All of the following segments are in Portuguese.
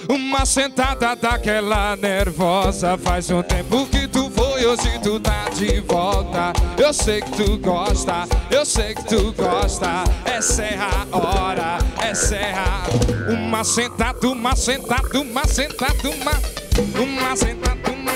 Uma sentada daquela nervosa. Faz um tempo que tu foi, hoje tu tá de volta. Eu sei que tu gosta, eu sei que tu gosta. Essa é a hora, essa é a... Uma sentada, uma sentada, uma sentada, uma sentada, uma...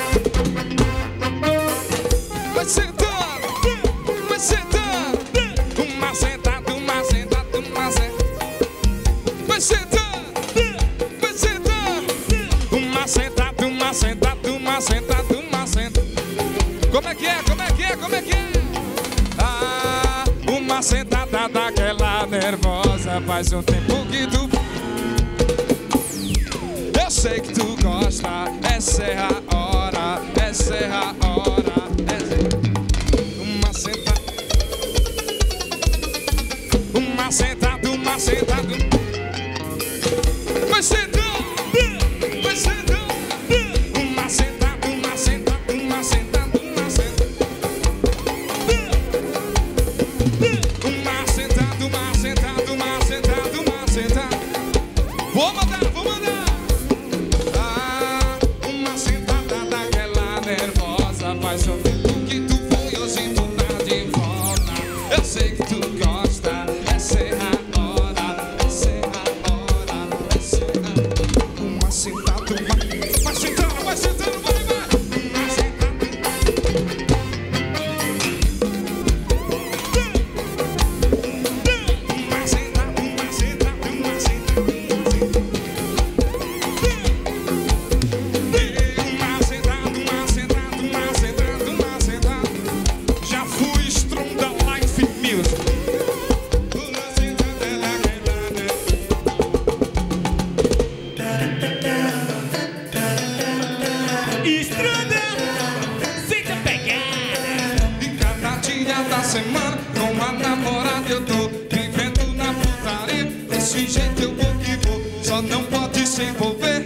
Vai sentando, vai sentando. Uma sentada, uma sentada, uma sentada. Vai sentando, vai sentando. Uma sentada, uma sentada, uma sentada, uma sentada. Como é que é, como é que é, como é que é? Ah, uma sentada daquela nervosa. Faz um tempo que tu... Eu sei que tu gosta. Essa é a hora, essa é a hora. Uma sentada, uma sentada, uma sentada. Vai sentando, vai sentando. Uma sentada, uma sentada, uma sentada, uma sentada. Uma sentada, uma sentada, uma sentada, uma sentada. Vou mandar, vou mandar. Ah, uma sentada daquela nervosa. Faz um tempo que tu foi, hoje tu tá de volta. Eu sei que tu gosta. Essa é a hora, essa é a hora, essa é a... Uma sentada, vai sentando, vai sentando, vai, vai. Uma sentada. Uma sentada, uma sentada, uma sentada. Uma sentada, uma sentada, uma sentada, uma sentada. Já fui Stronda Life Music. Uma sentada daquela Estrada, fica pegada. E cada dia da semana com a namorada eu tô vivendo na putaria. Desse jeito eu vou que vou, só não pode se envolver.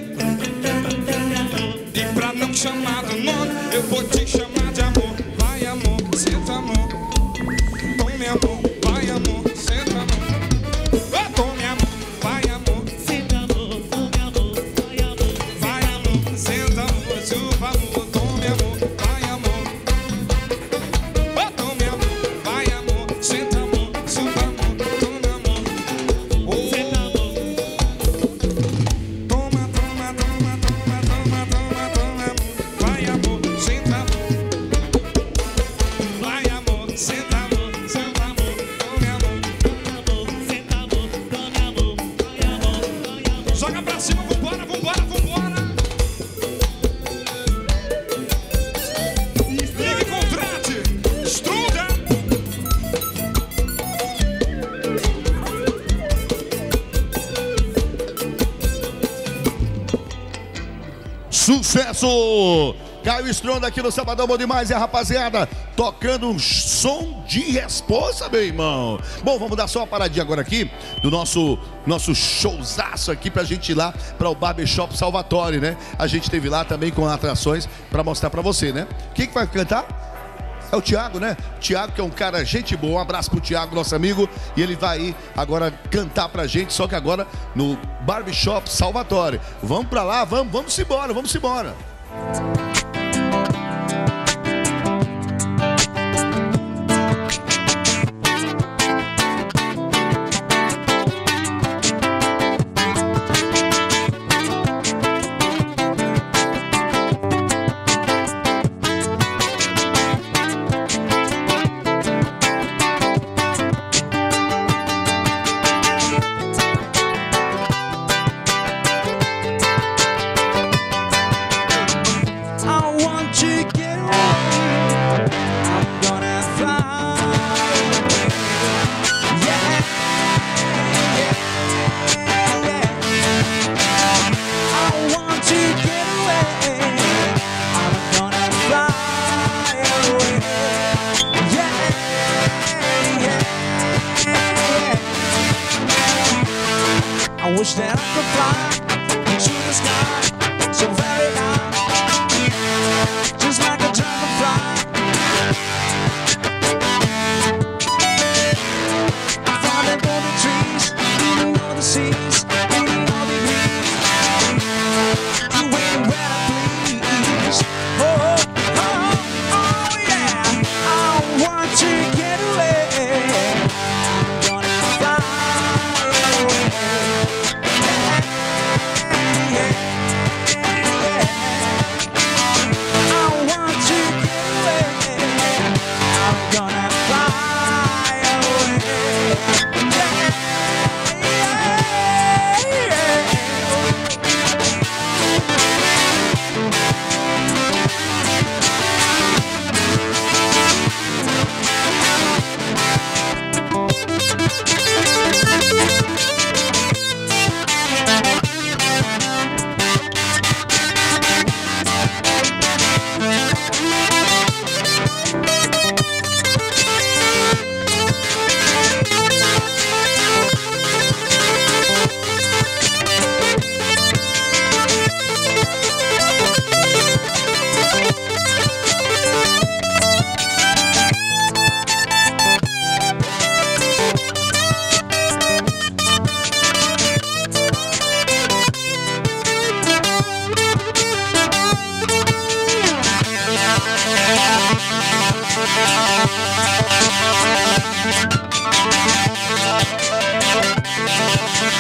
E pra não chamar do nome, eu vou te chamar de amor. Vai amor, senta amor. Tome amor, vai amor, senta amor. Oh, tome amor, vai amor. Senta amor, tome amor, vai amor. Vai amor, senta amor, chupa amor, tome amor, vai amor. Oh, tome amor, vai amor, senta amor, chupa amor, tome amor. Oh, Senta amor. toma, toma, toma, toma, toma, toma, toma amor, vai amor, senta amor. Vai amor, senta amor, senta amor, tome amor. Amor, senta amor, tome amor, vai amor, vai amor. Joga pra cima, vambora, vambora, vambora. Ligue e contrate. Estruda. Sucesso! Caio Stronda aqui no Sabadão Bom Demais, e a rapaziada tocando um som de resposta, meu irmão. Bom, vamos dar só uma paradinha agora aqui do nosso showzaço aqui pra gente ir lá para o Barbershop Salvatore, né? A gente esteve lá também com atrações pra mostrar pra você, né? Quem que vai cantar? É o Thiago, né? Thiago, que é um cara gente boa. Um abraço pro Thiago, nosso amigo. E ele vai aí agora cantar pra gente, só que agora no Barbershop Salvatore. Vamos pra lá, vamos embora, vamos embora. wish that I could fly to the sky so very high, just like a dragonfly. Falling for the trees, leaning on the seas, leaning on the breeze.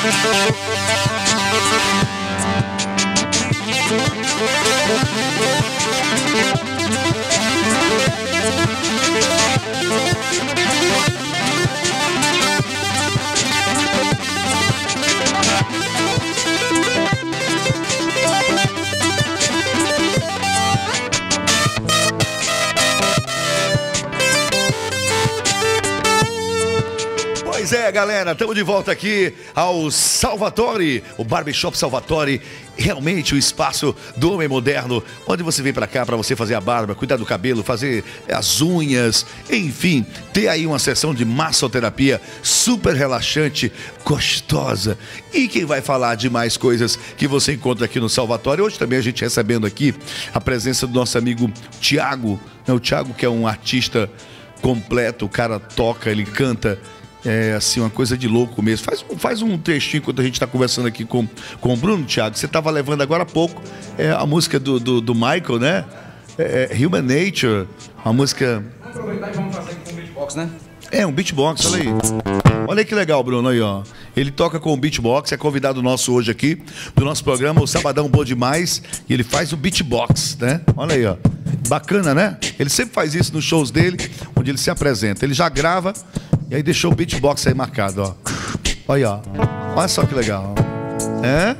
Pois é, galera, estamos de volta aqui ao Salvatore, o Barbershop Salvatore, realmente o espaço do homem moderno, onde você vem pra cá pra você fazer a barba, cuidar do cabelo, fazer as unhas, enfim, ter aí uma sessão de massoterapia super relaxante, gostosa. E quem vai falar de mais coisas que você encontra aqui no Salvatore, hoje também a gente recebendo aqui a presença do nosso amigo Thiago, né? O Thiago, que é um artista completo, o cara toca, ele canta. É assim, uma coisa de louco mesmo. Faz um trechinho enquanto a gente está conversando aqui com o Bruno, Thiago. Você estava levando agora há pouco a música do Michael, né? Human Nature, uma música... Vamos aproveitar e vamos fazer aqui com um beatbox, né? É, um beatbox, olha aí. Olha aí que legal, Bruno, aí, ó. Ele toca com o beatbox, é convidado nosso hoje aqui, do nosso programa, o Sabadão Bom Demais, e ele faz o beatbox, né? Olha aí, ó. Bacana, né? Ele sempre faz isso nos shows dele, onde ele se apresenta. Ele já grava... E aí deixou o beatbox aí marcado, ó. Olha, ó. Olha só que legal. É?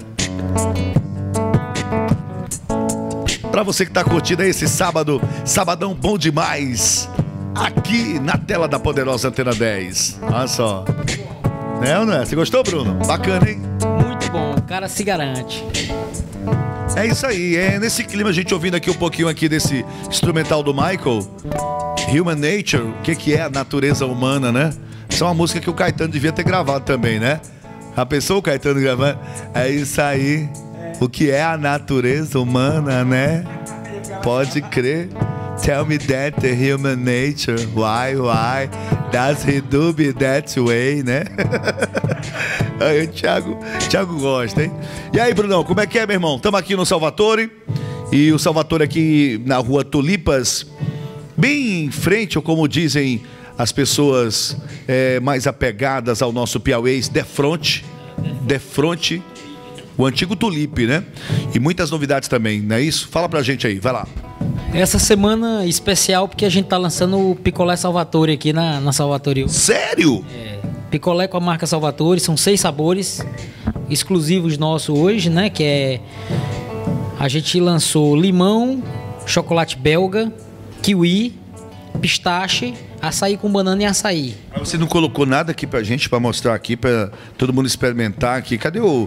Pra você que tá curtindo aí esse sábado, sabadão bom demais, aqui na tela da poderosa Antena 10. Olha só. É ou não é? Você gostou, Bruno? Bacana, hein? Muito bom, o cara se garante. É isso aí, é nesse clima a gente ouvindo aqui um pouquinho aqui desse instrumental do Michael, Human Nature, o que é a natureza humana, né? Essa é uma música que o Caetano devia ter gravado também, né? Já pensou o Caetano gravando? É isso aí, o que é a natureza humana, né? Pode crer. Tell me that the human nature, why, does he do be that way, né? Aí o Thiago gosta, hein? E aí, Brunão, como é que é, meu irmão? Estamos aqui no Salvatore, e o Salvatore aqui na rua Tulipas, bem em frente, ou como dizem as pessoas mais apegadas ao nosso piauês, de frente, o antigo Tulipe, né? E muitas novidades também, não é isso? Fala pra gente aí, vai lá. Essa semana especial porque a gente tá lançando o Picolé Salvatore aqui na Salvatore. Sério? Picolé com a marca Salvatore, são 6 sabores exclusivos nossos hoje, né? Que é... A gente lançou limão, chocolate belga, kiwi, pistache, açaí com banana e açaí. Mas você não colocou nada aqui pra gente, pra mostrar aqui, pra todo mundo experimentar aqui. Cadê o...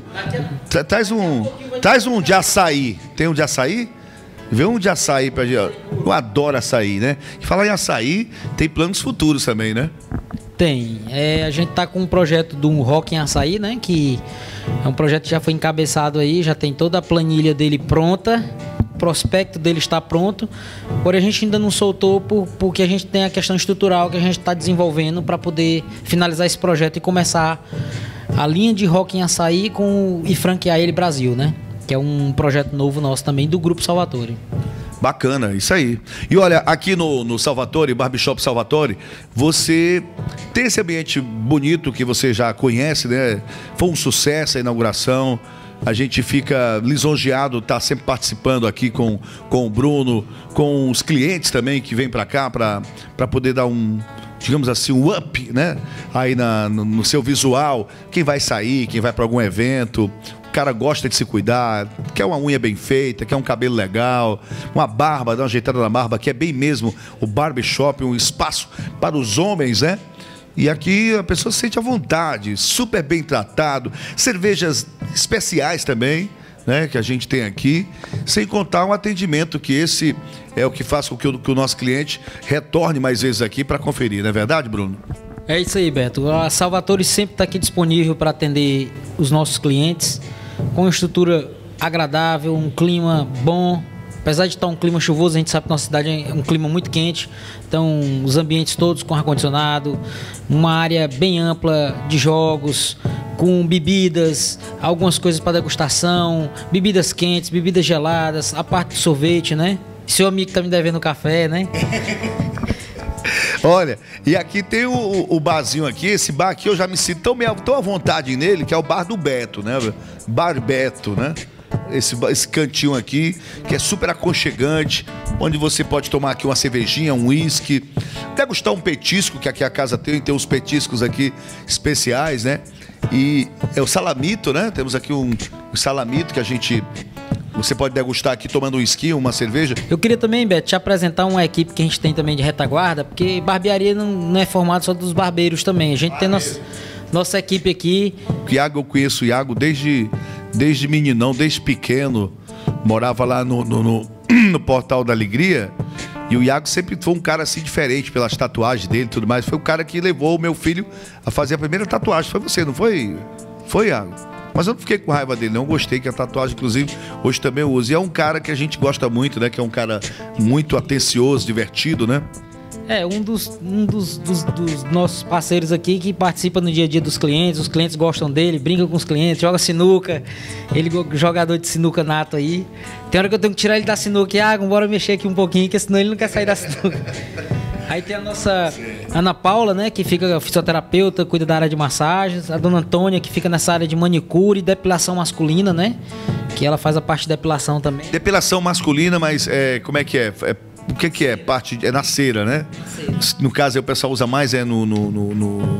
Traz um de açaí. Tem um de açaí? Vê um de açaí pra gente. Eu adoro açaí, né? E falar em açaí, tem planos futuros também, né? Tem. A gente tá com um projeto do Rock em Açaí, né? Que é um projeto que já foi encabeçado aí, já tem toda a planilha dele pronta, o prospecto dele está pronto, porém a gente ainda não soltou porque a gente tem a questão estrutural que a gente está desenvolvendo para poder finalizar esse projeto e começar a linha de Rock em Açaí e franquear ele Brasil, né? Que é um projeto novo nosso também do Grupo Salvatore. Bacana, isso aí. E olha, aqui no Salvatore, Barbershop Salvatore, você tem esse ambiente bonito que você já conhece, né? Foi um sucesso a inauguração. A gente fica lisonjeado, tá sempre participando aqui com o Bruno, com os clientes também que vêm para cá para poder dar um, digamos assim, um up, né? Aí no seu visual, quem vai sair, quem vai para algum evento. O cara gosta de se cuidar, quer uma unha bem feita, quer um cabelo legal, uma barba, dar uma ajeitada na barba, que é bem mesmo o barbershop, um espaço para os homens, né? E aqui a pessoa se sente à vontade, super bem tratado, cervejas especiais também, né, que a gente tem aqui, sem contar um atendimento que esse é o que faz com que o nosso cliente retorne mais vezes aqui para conferir, não é verdade, Bruno? É isso aí, Beto. A Salvatore sempre está aqui disponível para atender os nossos clientes, com uma estrutura agradável, um clima bom. Apesar de estar um clima chuvoso, a gente sabe que nossa cidade é um clima muito quente. Então, os ambientes todos com ar-condicionado, uma área bem ampla de jogos, com bebidas, algumas coisas para degustação, bebidas quentes, bebidas geladas, a parte do sorvete, né? Seu amigo tá me devendo café, né? Olha, e aqui tem o barzinho aqui, esse bar aqui eu já me sinto tão à vontade nele, que é o bar do Beto, né? Bar Beto, né? Esse cantinho aqui, que é super aconchegante, onde você pode tomar aqui uma cervejinha, um uísque, degustar um petisco, que aqui a casa tem uns petiscos aqui especiais, né? E é o salamito, né? Temos aqui um salamito que você pode degustar aqui tomando um whisky, uma cerveja. Eu queria também, Beto, te apresentar uma equipe que a gente tem também de retaguarda, porque barbearia não é formada só dos barbeiros também. A gente tem nossa equipe aqui. O Iago, eu conheço o Iago desde meninão, desde pequeno. Morava lá no Portal da Alegria. E o Iago sempre foi um cara assim diferente pelas tatuagens dele e tudo mais. Foi o cara que levou o meu filho a fazer a primeira tatuagem. Foi você, não foi? Foi, Iago? Mas eu não fiquei com raiva dele, não. Eu gostei que a tatuagem, inclusive, hoje também eu uso. E é um cara que a gente gosta muito, né? Que é um cara muito atencioso, divertido, né? É, um dos nossos parceiros aqui que participa no dia a dia dos clientes. Os clientes gostam dele, brinca com os clientes, joga sinuca. Ele é jogador de sinuca nato aí. Tem hora que eu tenho que tirar ele da sinuca e, bora mexer aqui um pouquinho, que senão ele não quer sair da sinuca. Aí tem a nossa Ana Paula, né, que fica fisioterapeuta, cuida da área de massagens. A dona Antônia, que fica nessa área de manicure e depilação masculina, né? Que ela faz a parte de depilação também. Depilação masculina, mas como é que é? O que é? É na cera, né? No caso, aí, o pessoal usa mais no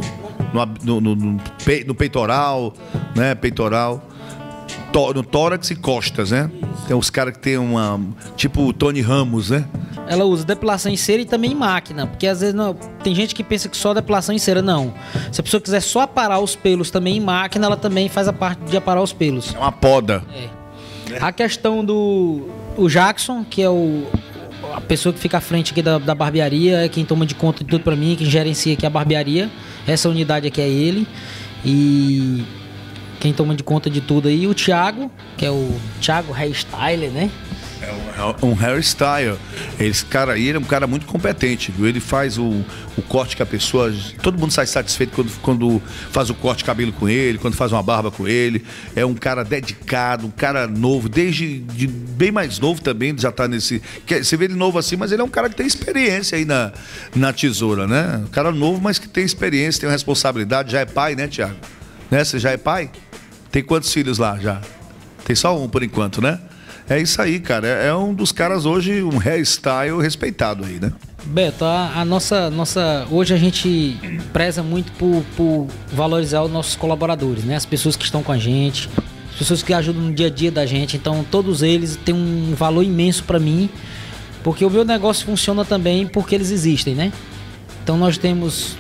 peitoral, né? Peitoral. No tórax e costas, né? Tem os caras que tem tipo o Tony Ramos, né? Ela usa depilação em cera e também em máquina, porque às vezes tem gente que pensa que só depilação em cera, não. Se a pessoa quiser só aparar os pelos também em máquina, ela também faz a parte de aparar os pelos. É uma poda. É. A questão o Jackson, que é a pessoa que fica à frente aqui da barbearia, é quem toma de conta de tudo pra mim, quem gerencia aqui a barbearia. Essa unidade aqui é ele. E quem toma de conta de tudo aí, o Thiago, que é o Thiago Hairstyler, né? É um hairstyle. Esse cara aí, ele é um cara muito competente, viu? Ele faz o corte que a pessoa... Todo mundo sai satisfeito quando faz o corte de cabelo com ele, quando faz uma barba com ele. É um cara dedicado, um cara novo, bem mais novo também, já tá nesse... Você vê ele novo assim, mas ele é um cara que tem experiência aí na tesoura, né? Um cara novo, mas que tem experiência, tem uma responsabilidade. Já é pai, né, Thiago? Né? Você já é pai? Tem quantos filhos lá já? Tem só um por enquanto, né? É isso aí, cara. É um dos caras hoje, um hairstyle respeitado aí, né? Beto, a nossa... Hoje a gente preza muito por valorizar os nossos colaboradores, né? As pessoas que estão com a gente, as pessoas que ajudam no dia a dia da gente. Então, todos eles têm um valor imenso pra mim, porque o meu negócio funciona também porque eles existem, né? Então, nós temos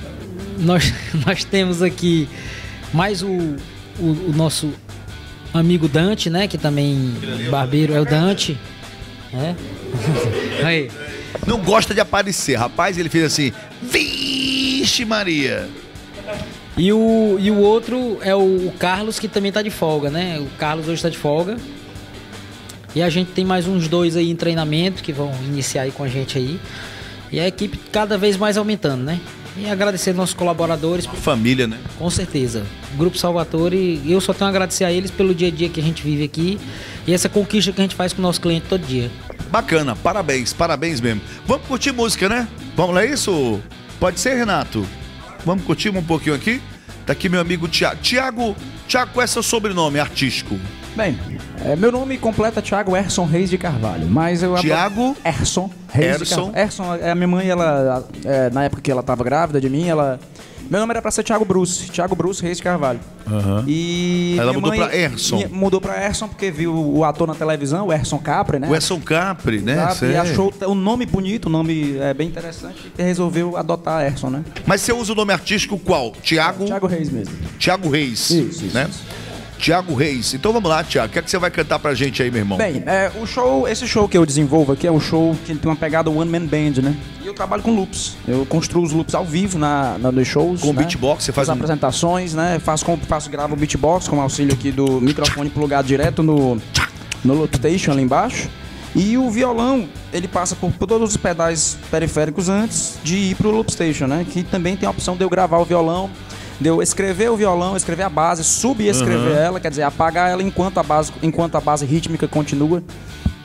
aqui mais o nosso amigo Dante, né? Que também barbeiro é o Dante. É? Aí. Não gosta de aparecer, rapaz. Ele fez assim, vixe Maria. E o outro é o Carlos, que também tá de folga, né? O Carlos hoje tá de folga. E a gente tem mais uns 2 aí em treinamento que vão iniciar aí com a gente aí. E a equipe cada vez mais aumentando, né? E agradecer nossos colaboradores. Família, né? Com certeza. Grupo Salvatore, eu só tenho a agradecer a eles pelo dia a dia que a gente vive aqui e essa conquista que a gente faz com o nosso cliente todo dia. Bacana, parabéns mesmo. Vamos curtir música, né? Vamos lá, isso? Pode ser, Renato? Vamos curtir um pouquinho aqui? Tá aqui meu amigo Thiago. Thiago, qual é seu sobrenome artístico? Bem, meu nome completo é Thiago Erson Reis de Carvalho, mas eu... Thiago Erson Reis de Carvalho. Erson, a minha mãe, ela, na época que ela estava grávida de mim, meu nome era pra ser Thiago Bruce Reis de Carvalho. Uhum. E ela mudou pra Erson. Mudou pra Erson porque viu o ator na televisão, o Erson Capri, né? O Erson Capri, né? E achou o nome bonito, o nome bem interessante e resolveu adotar Erson, né? Mas você usa o nome artístico qual? Thiago Reis mesmo. Thiago Reis. Isso, né? Thiago Reis. Então vamos lá, Thiago. O que é que você vai cantar pra gente aí, meu irmão? Bem, esse show que eu desenvolvo aqui é um show que tem uma pegada one man band, né? E eu trabalho com loops. Eu construo os loops ao vivo nos shows. Com né? beatbox, você faz apresentações, né? Gravo o beatbox com auxílio aqui do microfone plugado direto no Loopstation ali embaixo. E o violão, ele passa por todos os pedais periféricos antes de ir pro Loopstation, né? Que também tem a opção de eu gravar o violão, de eu escrever o violão, escrever a base, subescrever ela, quer dizer, apagar ela enquanto a base rítmica continua.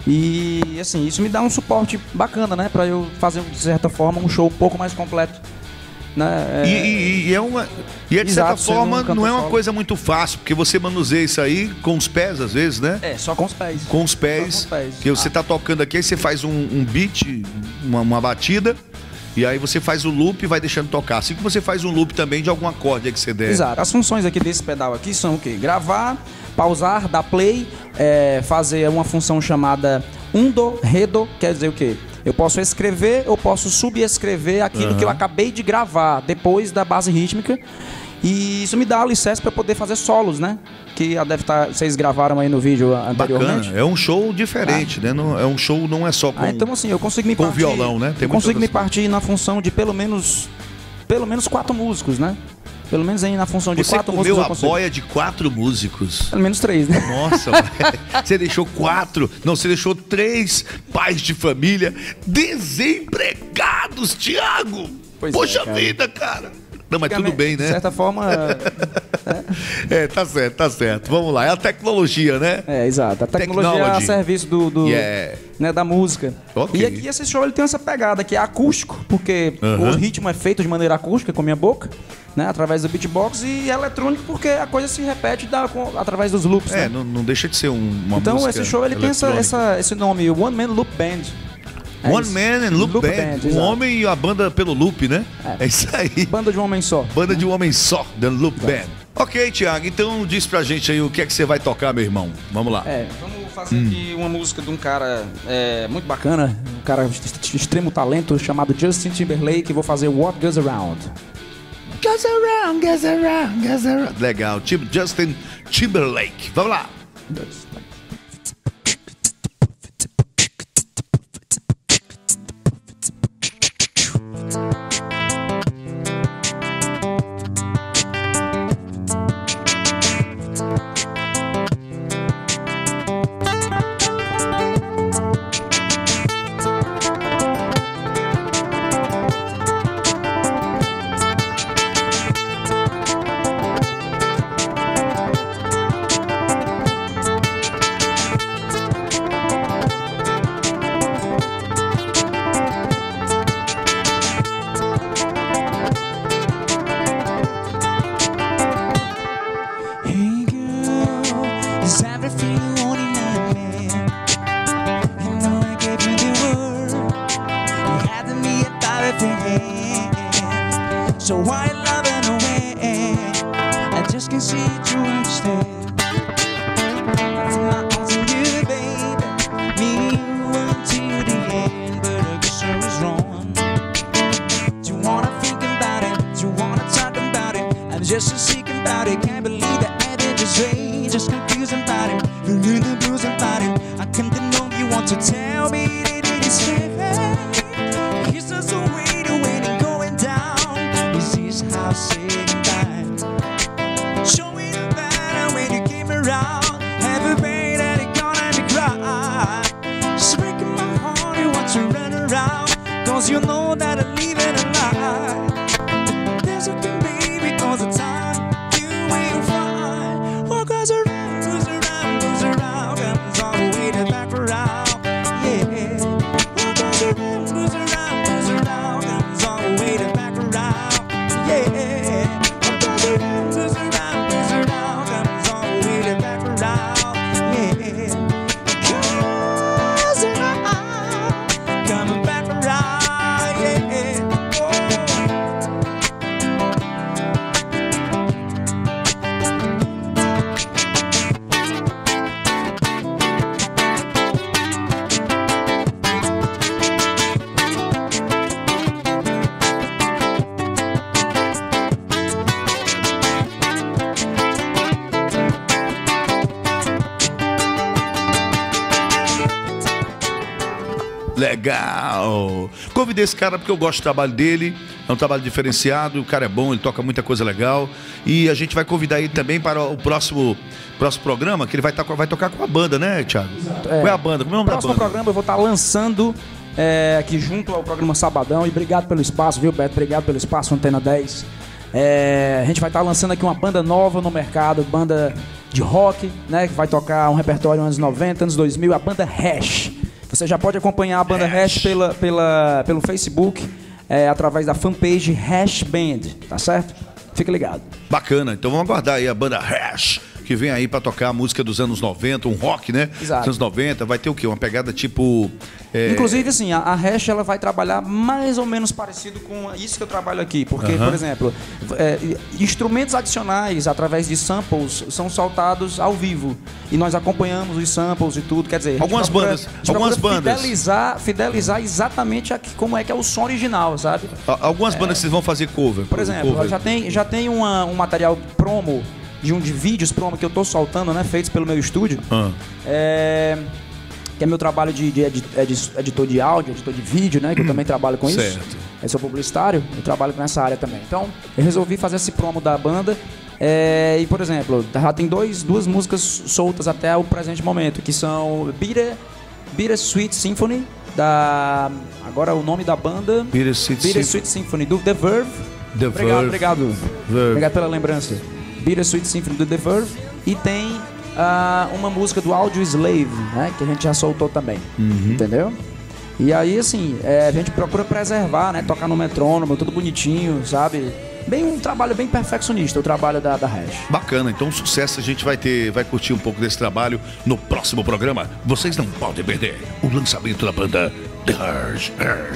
E assim, isso me dá um suporte bacana, né? Pra eu fazer, de certa forma, um show um pouco mais completo. Né? E de certa Exato, sendo forma um cantor não é uma solo. coisa muito fácil, porque você manuseia isso aí com os pés às vezes, né? Só com os pés. Com os pés, Só com os pés. que você tá tocando aqui, aí você faz um beat, uma batida, e aí você faz o loop e vai deixando tocar. Assim que você faz um loop também de algum acorde aí que você der. Exato. As funções aqui desse pedal aqui são o quê? Gravar, pausar, dar play, fazer uma função chamada undo, redo, quer dizer o quê? Eu posso escrever, eu posso subescrever aquilo que eu acabei de gravar depois da base rítmica. E isso me dá alicerce para poder fazer solos, né? Que deve estar, vocês gravaram aí no vídeo anteriormente. Bacana, é um show diferente, né? Não, é um show, não é só com, então assim, eu consigo me com partir, violão, né? Tem eu consigo me muitas outras partir na função de pelo menos 4 músicos, né? Pelo menos aí na função de Você 4 comeu músicos eu a consigo. boia de 4 músicos. Pelo menos 3, né? Nossa, velho. Você deixou 4. Não, você deixou 3 pais de família desempregados, Thiago. Pois Poxa é, cara. vida, cara. Não, mas tudo bem, né? De certa forma, Tá certo. Vamos lá. É a tecnologia, né? exato. A tecnologia é a Technology. serviço do Yeah. né, da música. Ok. E aqui esse show ele tem essa pegada que é acústico, porque o ritmo é feito de maneira acústica com a minha boca, né, através do beatbox, e eletrônico porque a coisa se repete através dos loops. Né? Não deixa de ser uma Então música esse show ele tem eletrônica. esse nome, One Man Loop Band. One Man and Loop Band. Um exato. homem e a banda pelo loop, né? É isso aí. Banda de um homem só. Banda de um homem só, The Loop Band. Ok, Thiago, então diz pra gente aí o que é que você vai tocar, meu irmão. Vamos lá. Vamos fazer aqui uma música de um cara muito bacana, um cara de extremo talento chamado Justin Timberlake. Vou fazer What Goes Around. Goes around, goes around, goes around. Legal, Justin Timberlake. Vamos lá. Hey girl, is everything you want in a man? You know I gave you the word. You had to be about everything. So why loving away? I just can't see it, you understand. I'm not asking you, baby. Me until the end, but I guess I was wrong. Do you wanna think about it? Do you wanna talk about it? I'm just a sick about it. Can't believe that I did just say, just confused about it. Feeling the blues about it. I can't know you want to tell me that it is fake. He's just a waiting, going down. Is this how saying goodbye? Showing up better when you came around. Every pain that it gonna make me cry. It's breaking my heart, you want to run around. Cause you know that I'm living a lie. There's a thing, baby, cause the time you will find. What goes around, goes around, goes around, comes all the way to back around. Yeah. What goes around, goes around, goes around, comes all the way to back around. Yeah. What goes around, goes around, goes around, comes all the way to back around. Yeah. Goes around, coming back around. Yeah. Oh. Legal. Convidei esse cara porque eu gosto do trabalho dele. É um trabalho diferenciado. O cara é bom, ele toca muita coisa legal. E a gente vai convidar ele também para o próximo programa, que ele vai tocar com a banda, né, Thiago? Qual é a banda? Como é o nome da Próximo banda? programa eu vou estar lançando aqui junto ao programa Sabadão. E obrigado pelo espaço, viu, Beto? Obrigado pelo espaço, Antena 10. A gente vai estar lançando aqui uma banda nova no mercado, banda de rock, né? Que vai tocar um repertório anos 90, anos 2000, a banda Hash. Você já pode acompanhar a banda Hash pelo Facebook, através da fanpage Hash Band, tá certo? Fica ligado. Bacana, então vamos aguardar aí a banda Hash, que vem aí pra tocar a música dos anos 90, um rock, né? Exato. Dos anos 90, vai ter o quê? Uma pegada tipo... Inclusive, assim, a Hash ela vai trabalhar mais ou menos parecido com isso que eu trabalho aqui. Porque, por exemplo, instrumentos adicionais através de samples são soltados ao vivo. E nós acompanhamos os samples e tudo. Quer dizer, Algumas bandas. fidelizar exatamente como é que é o som original, sabe? Algumas bandas que vocês vão fazer cover. Por exemplo, cover. já tem um material promo de vídeos promo que eu tô soltando, né? Feitos pelo meu estúdio. Que é meu trabalho de editor de áudio, editor de vídeo, né? Que eu também trabalho com isso. Eu sou publicitário, eu trabalho nessa área também. Então, eu resolvi fazer esse promo da banda. E, por exemplo, já tem duas músicas soltas até o presente momento, que são Bittersweet Symphony, agora o nome da banda... Bittersweet Symphony, do The Verve. Obrigado pela lembrança. Bittersweet Symphony, do The Verve. E tem... uma música do Audio Slave, né? Que a gente já soltou também, entendeu? E aí, assim, a gente procura preservar, né? Tocar no metrônomo, tudo bonitinho, sabe? Um trabalho bem perfeccionista, o trabalho da Hash. Bacana, então sucesso, a gente vai curtir um pouco desse trabalho no próximo programa. Vocês não podem perder o lançamento da banda The Hash.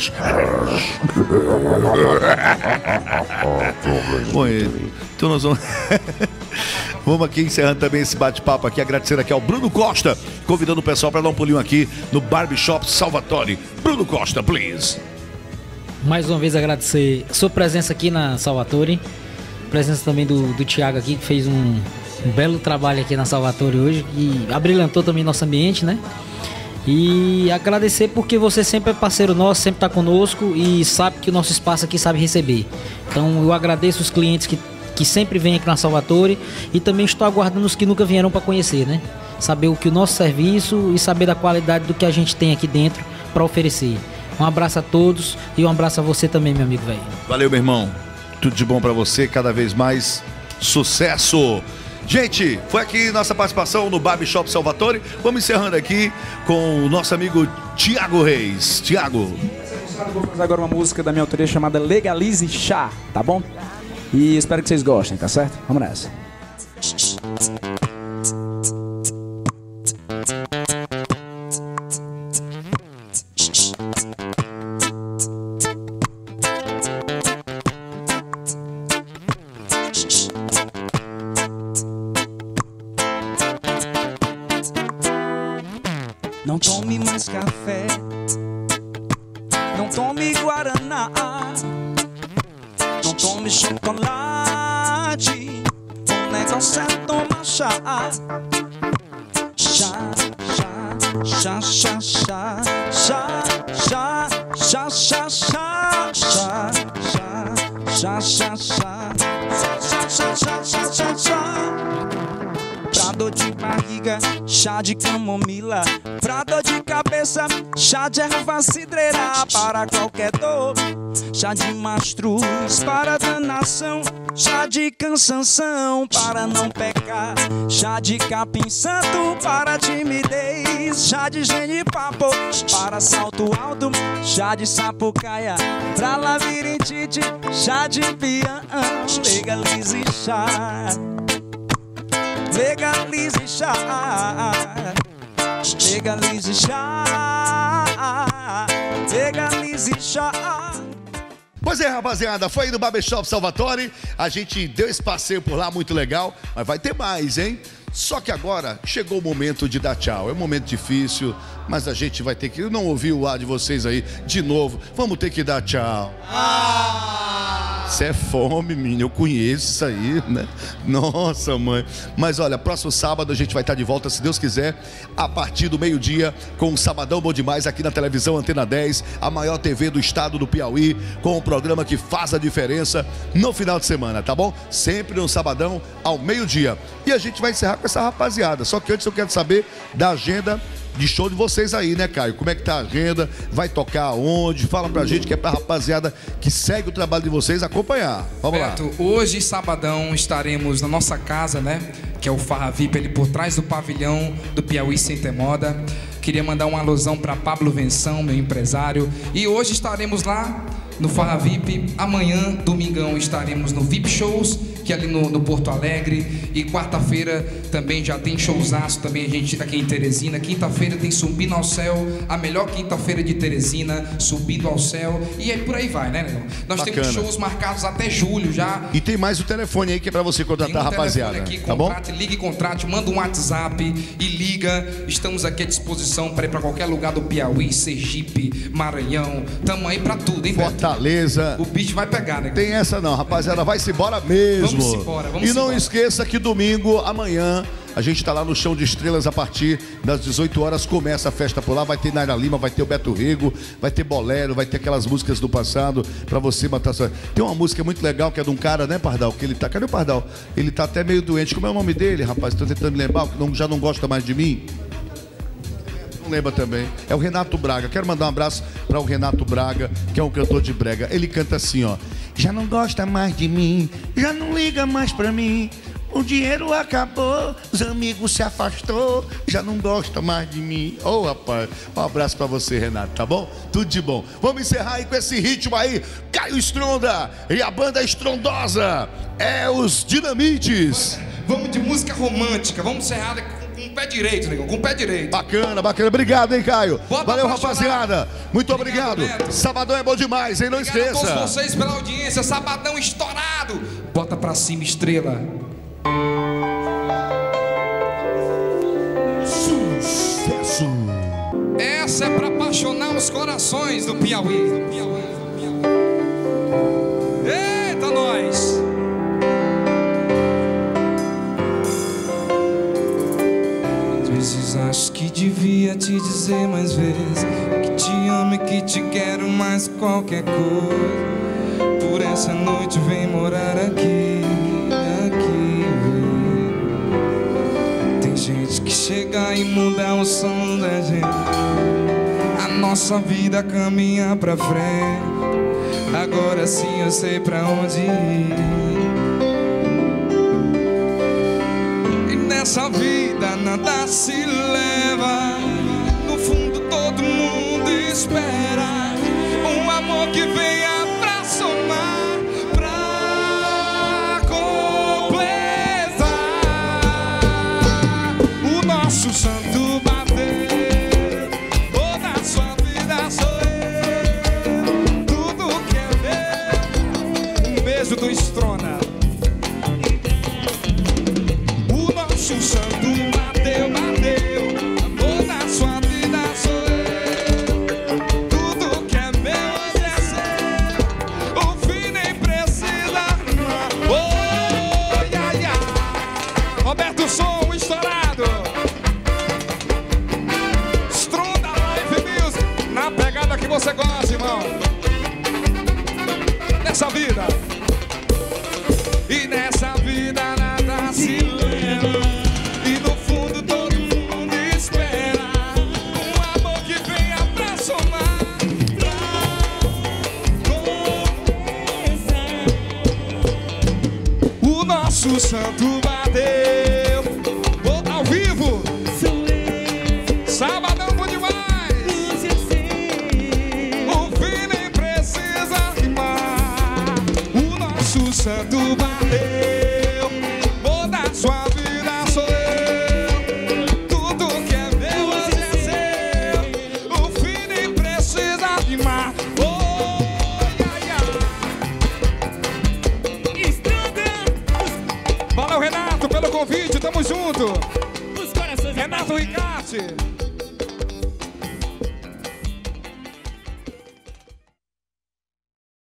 Bom, então nós vamos... Vamos aqui encerrando também esse bate-papo aqui, agradecendo aqui ao Bruno Costa, convidando o pessoal para dar um pulinho aqui no Barbershop Salvatore. Bruno Costa, please. Mais uma vez agradecer a sua presença aqui na Salvatore, presença também do Thiago aqui, que fez um belo trabalho aqui na Salvatore hoje, e abrilhantou também nosso ambiente, né? E agradecer porque você sempre é parceiro nosso, sempre está conosco e sabe que o nosso espaço aqui sabe receber. Então eu agradeço os clientes que sempre vêm aqui na Salvatore e também estou aguardando os que nunca vieram para conhecer, né? Saber o que o nosso serviço e saber da qualidade do que a gente tem aqui dentro para oferecer. Um abraço a todos e um abraço a você também, meu amigo velho. Valeu, meu irmão. Tudo de bom para você, cada vez mais sucesso. Gente, foi aqui nossa participação no Barbershop Salvatore. Vamos encerrando aqui com o nosso amigo Thiago Reis. Thiago. Vou fazer agora uma música da minha autoria chamada Legalize Chá, tá bom? E espero que vocês gostem, tá certo? Vamos nessa. Não tome mais café, não tome guaraná, não tome chocolate, o negócio é tomar chá. Chá, chá, chá, chá, chá, chá, chá, chá, chá, chá, chá, chá, chá, chá, chá, chá. Pra dor de barriga, chá de camomila. Pra dor de cabeça, chá de erva cidreira. Para qualquer dor, chá de mastruz. Para danação, chá de cansanção. Para não pecar, chá de capim santo. Para timidez, chá de genipapo. Para salto alto, chá de sapucaia. Pra labirintite, chá de pião. Legalize chá, legalize chá, legalize chá, legalize chá. Pois é, rapaziada, foi aí no Barbershop Salvatore. A gente deu esse passeio por lá, muito legal. Mas vai ter mais, hein? Só que agora chegou o momento de dar tchau. É um momento difícil, mas a gente vai ter que... Eu não ouvi o ar de vocês aí de novo. Vamos ter que dar tchau. Isso é fome, menino. Eu conheço isso aí, né? Nossa, mãe. Mas olha, próximo sábado a gente vai estar de volta, se Deus quiser, a partir do meio-dia, com o Sabadão Bom Demais aqui na televisão Antena 10, a maior TV do estado do Piauí, com um programa que faz a diferença no final de semana, tá bom? Sempre no Sabadão, ao meio-dia. E a gente vai encerrar com essa rapaziada. Só que antes eu quero saber da agenda de show de vocês aí, né, Caio? Como é que tá a agenda? Vai tocar aonde? Fala pra gente, que é pra rapaziada que segue o trabalho de vocês acompanhar. Vamos lá. Beto, hoje, sabadão, estaremos na nossa casa, né? Que é o Farra VIP, ali por trás do pavilhão do Piauí Center Moda. Queria mandar uma alusão para Pablo Venção, meu empresário. E hoje estaremos lá no Farra VIP. Amanhã, domingão, estaremos no VIP Shows, que é ali no Porto Alegre. E quarta-feira também já tem showzaço, também a gente aqui em Teresina. Quinta-feira tem Subindo ao Céu, a melhor quinta-feira de Teresina, Subindo ao Céu. E aí por aí vai, né, Leão? Nós Bacana. temos shows marcados até julho já. E tem mais o telefone aí que é pra você contratar, rapaziada. Aqui, tá bom? Ligue, contrate, manda um WhatsApp e liga. Estamos aqui à disposição para ir para qualquer lugar do Piauí, Sergipe, Maranhão. Tamo aí pra tudo, hein, Beto? Fortaleza. O bicho vai pegar, né? Tem essa não, rapaziada, vai-se embora mesmo. Vamos embora, vamos E não embora. esqueça que domingo, amanhã, a gente tá lá no Chão de Estrelas a partir das 18 horas, começa a festa por lá, vai ter Naira Lima, vai ter o Beto Rego, vai ter bolero, vai ter aquelas músicas do passado pra você matar sua... Tem uma música muito legal que é de um cara, né, Pardal, que ele tá... Cadê o Pardal? Ele tá até meio doente. Como é o nome dele, rapaz? Tô tentando me lembrar, que já não gosta mais de mim. Não lembra também. É o Renato Braga. Quero mandar um abraço para o Renato Braga, que é um cantor de brega. Ele canta assim, ó: já não gosta mais de mim, já não liga mais pra mim. O dinheiro acabou, os amigos se afastou, já não gosta mais de mim. Ô, rapaz, um abraço pra você, Renato, tá bom? Tudo de bom. Vamos encerrar aí com esse ritmo aí, Caio Stronda e a banda estrondosa, é os Dinamites. Vamos de música romântica, vamos encerrar com o pé direito, negão, com o pé direito. Bacana, bacana. Obrigado, hein, Caio? Bota Valeu, pra chorar. rapaziada. Muito obrigado. Beto. Sabadão é bom demais, hein? Não Obrigado a esqueça. todos vocês pela audiência, sabadão estourado. Bota pra cima, estrela. Sucesso. Essa é pra apaixonar os corações do Piauí. Eita, nós! Às vezes acho que devia te dizer mais vezes que te amo e que te quero mais que qualquer coisa. Por essa noite vem morar aqui. Tem gente que chega e muda o som da gente. A nossa vida caminha pra frente. Agora sim eu sei pra onde ir. E nessa vida nada se leva. No fundo todo mundo espera um amor que venha pra somar, pra completar. O nosso santo bater, toda a sua vida sou eu. Tudo que é meu, um beijo do Estrona. O nosso santo bateu, bateu, toda a sua vida sou eu. Tudo que é meu hoje é seu. O fim nem precisa. Oi, ai, ai. Roberto Som, estourado. Stronda Live Music. Na pegada que você gosta, irmão. Nessa vida. E nessa vida nada se leva. E no fundo todo mundo espera um amor que venha pra somar, pra o nosso santo bateu. Ao vivo. Sabadão bom demais. O fim nem precisa rimar. O nosso santo bateu. Toda a sua vida sou eu. Tudo que é meu hoje é seu. O fim nem precisa rimar. Ai, ai. Valeu, Renato, pelo convite. Tamo junto. Renato Ricarte.